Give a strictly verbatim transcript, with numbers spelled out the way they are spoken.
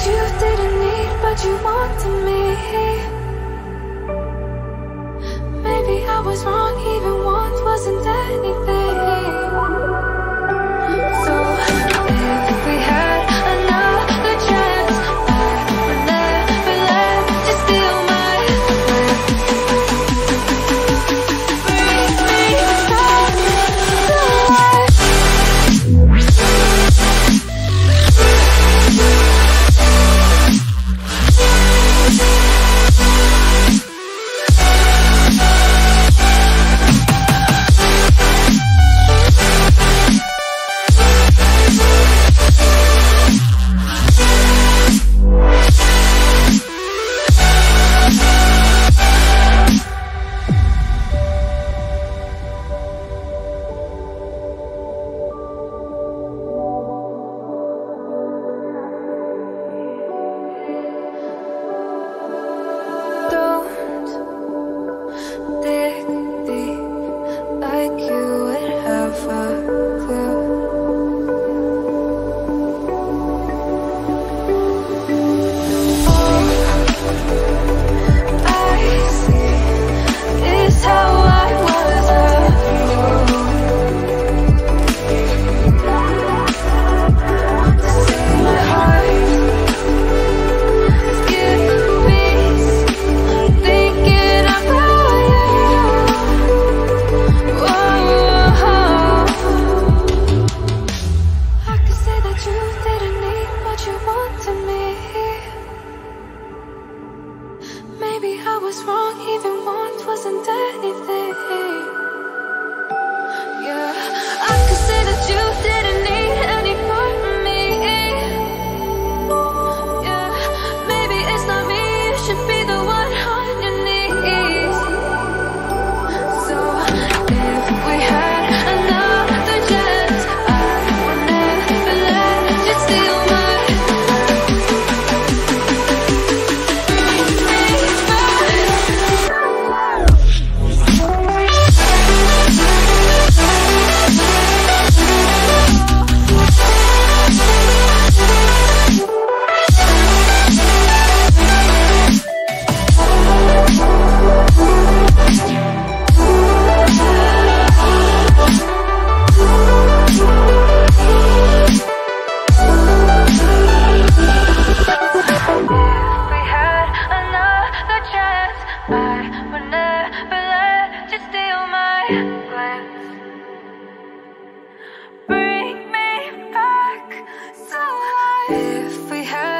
you didn't need, but you wanted me. Maybe I was wrong, even want wasn't anything. So if we had another chance, I would never let you steal my breath. Bring me back to life. Maybe I was wrong, even want wasn't anything. Yeah, I could say that you didn't need any part of me. Yeah, maybe it's not me, you should be the one on your knees. So if we had another chance, I would never let you steal my if we had